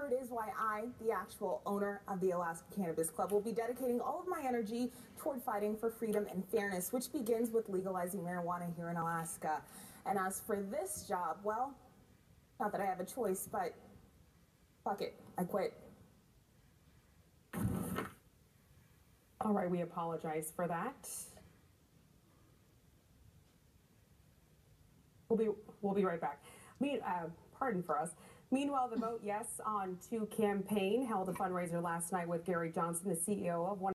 it is why I, the actual owner of the Alaska Cannabis Club, will be dedicating all of my energy toward fighting for freedom and fairness, which begins with legalizing marijuana here in Alaska. And as for this job, well, not that I have a choice, but fuck it, I quit. All right, we apologize for that. We'll be right back. Pardon for us. Meanwhile, the Vote Yes on 2 campaign held a fundraiser last night with Gary Johnson, the CEO of one